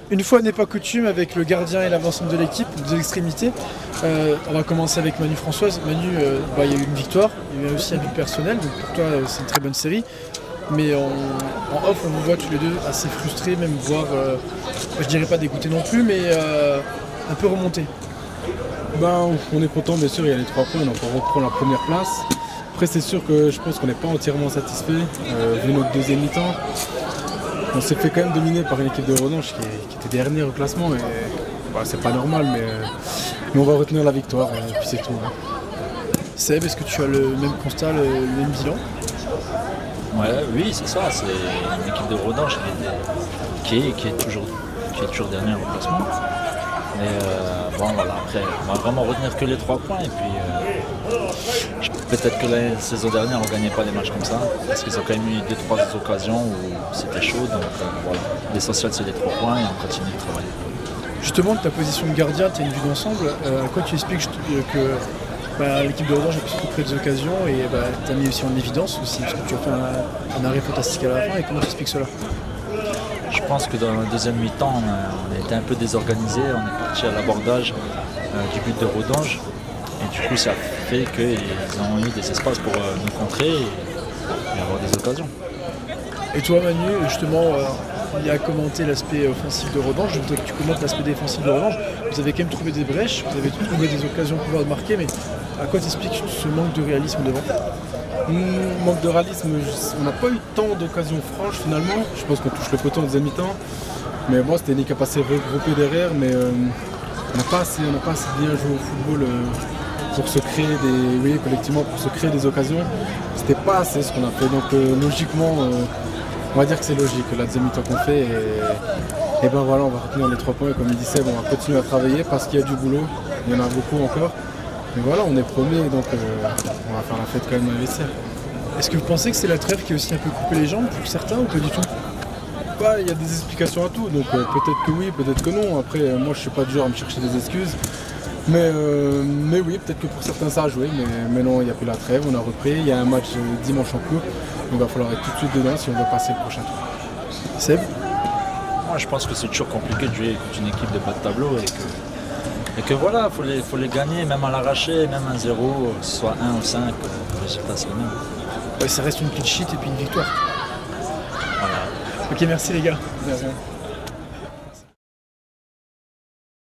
Une fois n'est pas coutume, avec le gardien et l'avancement de l'équipe, de l'extrémité, on va commencer avec Manu Françoise. Manu, il y a eu une victoire, il y a eu aussi un but personnel, donc pour toi c'est une très bonne série. Mais en off, on vous voit tous les deux assez frustrés, même voire, je dirais pas dégoûtés non plus, mais un peu remontés. Ben, on est content, bien sûr, il y a les 3 points, donc on reprend la première place. Après, c'est sûr que je pense qu'on n'est pas entièrement satisfait, vu notre deuxième mi-temps. On s'est fait quand même dominer par une équipe de Rodange qui était dernière au classement, et bah, c'est pas normal, mais on va retenir la victoire, et puis c'est tout. Hein. Seb, est-ce que tu as le même constat, le même bilan? Ouais, oui, c'est ça, c'est une équipe de Rodange qui est toujours dernière au classement. Mais bon voilà, après on va vraiment retenir que les 3 points et puis peut-être que la saison dernière on ne gagnait pas des matchs comme ça parce qu'ils ont quand même eu 2-3 occasions où c'était chaud, donc voilà, l'essentiel c'est les 3 points et on continue de travailler. Justement, de ta position de gardien, tu as une vue d'ensemble, à quoi tu expliques que l'équipe de Rodange a pu se créer des occasions et tu as mis aussi en évidence aussi parce que tu as fait un arrêt fantastique à la fin, et comment tu expliques cela? Je pense que dans le deuxième mi-temps, on a été un peu désorganisé, on est parti à l'abordage du but de Rodange et du coup ça fait qu'ils ont eu des espaces pour nous contrer et avoir des occasions. Et toi Manu, justement, il y a commenté l'aspect offensif de Rodange, je voudrais que tu commentes l'aspect défensif de Rodange. Vous avez quand même trouvé des brèches, vous avez trouvé des occasions pour pouvoir marquer, mais à quoi t'expliques ce manque de réalisme devant? Manque de réalisme, on n'a pas eu tant d'occasions franches finalement. Je pense qu'on touche le poteau en deuxième mi-temps. Mais bon, c'était une équipe assez regroupée derrière, mais on n'a pas assez bien joué au football pour se créer collectivement, pour se créer des occasions. C'était pas assez ce qu'on a fait. Donc logiquement, on va dire que c'est logique, la deuxième mi-temps qu'on fait. Et ben voilà, on va retenir les 3 points. Et comme il dit Seb, on va continuer à travailler parce qu'il y a du boulot. Il y en a beaucoup encore. Mais voilà, on est premier, donc on va faire la fête quand même à vestiaire. Est-ce que vous pensez que c'est la trêve qui a aussi un peu coupé les jambes pour certains ou pas du tout? Il y a des explications à tout, donc peut-être que oui, peut-être que non. Après, moi je suis pas du genre à me chercher des excuses. Mais oui, peut-être que pour certains ça a joué, mais non, il n'y a plus la trêve, on a repris. Il y a un match dimanche en cours, donc il va falloir être tout de suite dedans si on veut passer le prochain tour. Seb? Moi je pense que c'est toujours compliqué de jouer contre une équipe de bas de tableau et que voilà, il faut les gagner, même à l'arraché, même 1-0, soit 1 ou 5, le résultat c'est le même. Ouais, ça reste une clean sheet et puis une victoire. Voilà. Ok, merci les gars. De rien.